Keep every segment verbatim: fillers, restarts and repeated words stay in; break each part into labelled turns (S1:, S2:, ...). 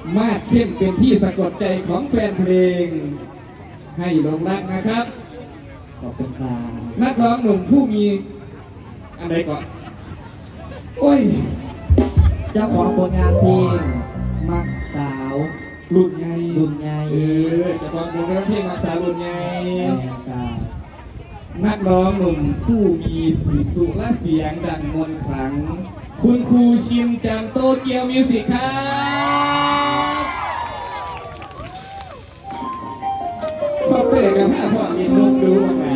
S1: มาดเข้มเป็นที่สะกดใจของแฟนเพลงให้หลงรักนะครับ
S2: ขอบคุณครับ
S1: นักร้องหนุ่มผู้มีอะไรก่อนโอ้ย
S2: เจ้าของผลงานเพลงมักสาว
S1: รุ่นไง
S2: รุ่นไง
S1: เออเจ้าของผลงานเพลงมักสาวรุ่นไงนักร้องหนุ่มผู้มีสุรเสียงดังมนต์ขลังคุณครูชินจังโตเกียวมิวสิกครับขอบคุณกับห้าพ่อมีลูกดูวันไหน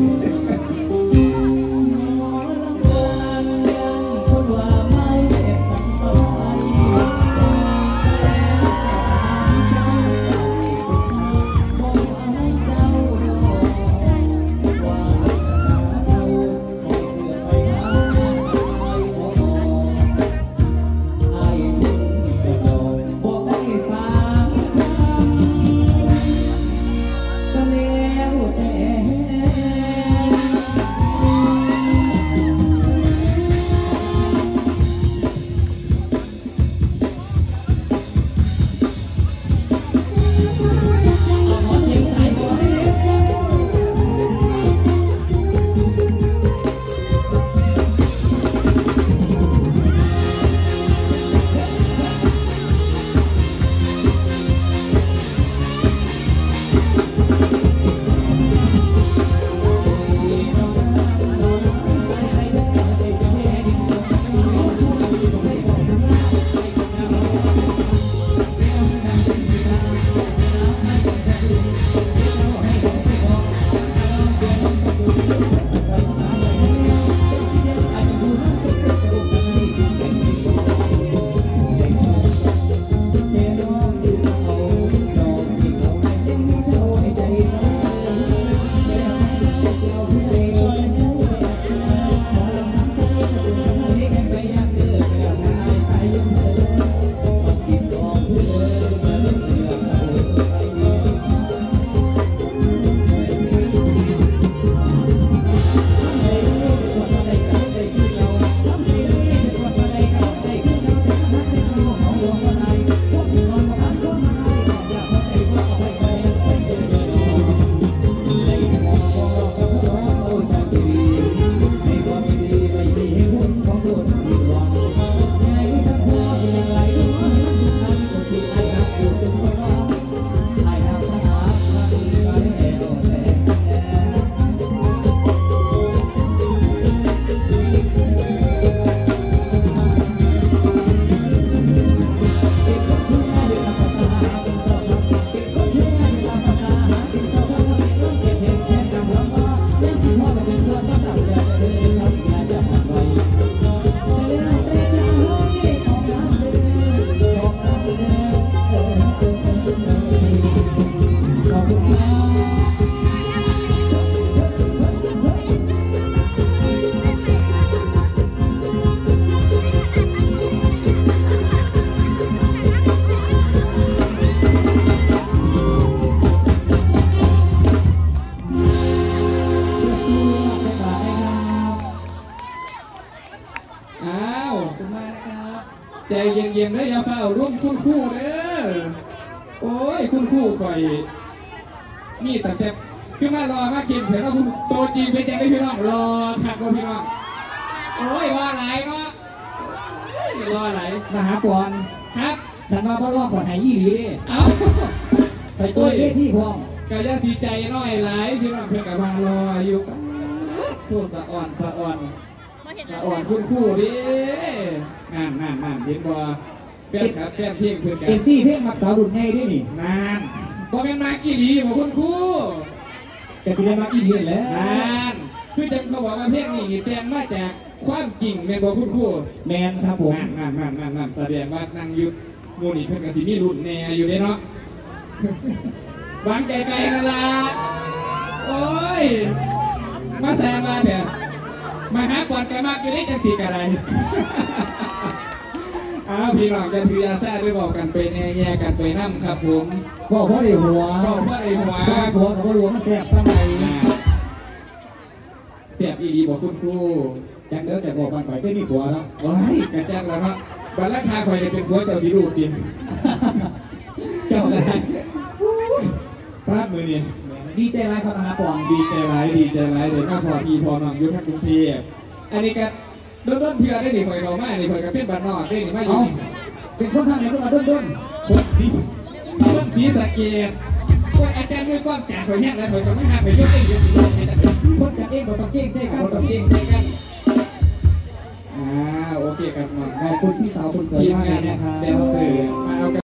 S1: ใจเย็นๆนะอย่าเฝ้าร่วมคุณคู่เด้อโอ้ยคุณคู่คอยนี่แต่แต่ขึ้นมารอมาเก็บเถอะว่าคุณโตจีนไปแจ้งได้พี่น้องรอขัดรอพี่น้องโอ้ยว่าไหลเนาะรอไหล
S2: มหาปอน
S1: ครับ
S2: ฉันว่าพ่อรอขอหายยี่ดี
S1: เอ้า
S2: ไปตัวเล่ที่พอง
S1: กายสีใจน้อยไหลพี่น้องเพื่อนกับมารออยู่ผู้สะอ่อนสะอ่อนสะอ่อนคุณคู่ดิงานงานงานเห็นบ่เพื่อนครับเพื่อนเพียงเพื่อนกัน
S2: เป็นซี่เพ่งมักสาวรุ่นไงด้วยนี่
S1: นานบอกกันมากี่ดีบอกคุณคู่
S2: แต่ที่ได้มากี่เดือนแล้ว
S1: นานคือจังเขาบอกว่าเพียงนี่แต่งมาจากความจริงแมนบอกคุณคู่
S2: แมนครับผม
S1: งานงานงานงานงานแสดงว่านั่งยุดมูนี่เพื่อนกับสิมีรุ่นแน่อยู่เนาะวางใจไกลนั่นละโอ้ยมาแซมมาเถอะมาหาก่อนกันมากอยู่นี่จังสีกันอะไรอ้าวพี่น้องกันถือยาแซ่ด้วยบอกกันไปแน่แย่กันไปนั่งครับผม
S2: บอกพ่อได้หัว
S1: บอกพ่อได้หัว
S2: หัวกับพ่อหลวงมันแสบสมัย
S1: เสียบอีดีบอกคุณครู
S2: แจ็คเด้อแจ็คบอกมันไปก็มีหัวแล้ว
S1: ว้ายกระแจ็คแล้วเนาะบัลลังก์ทาคอยจะเป็นผัวเจ้าสีรูดดิเจ้าอะไรพลาดมือนี่
S3: ดีใจไรครับนะปอง
S1: ดีใจร้ายดีใจร้ายเดี๋ยวมาพอพี่พอน้องอยู่ทั้งกรุงเทพอันนี้ก็ด้นด้นเพื่อได้ดิคอยเรามาดิคอยกับเป็นบ้านนอกได้ดิมาอยู่
S3: เป็นคนทางไหนก็มาด้นด้น
S1: คนสีคนสีสะเกดโอ้ยอาจารย์มือกว้างแก่คอยแห้งแล้วคอยกับไม่หาคอยยกเองยกยกให้จังเลย
S3: คนกันเองบ่ต้องเก่งใจกัน
S1: คนต้องเก่งใจกันอ่าโอเคครับน้อง
S3: ขอบคุณพี่สาวคนสวย
S1: ทีม
S3: มากเล
S1: งาย น
S3: นะครับ
S1: แดนเซอร์